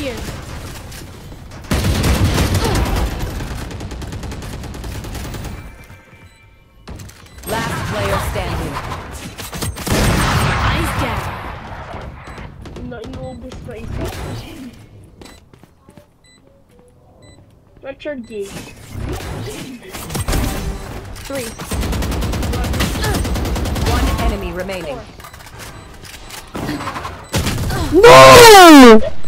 here. Last player standing. Eyes down. Nainubos na isa. Richard Gay. 3. One enemy remaining. No!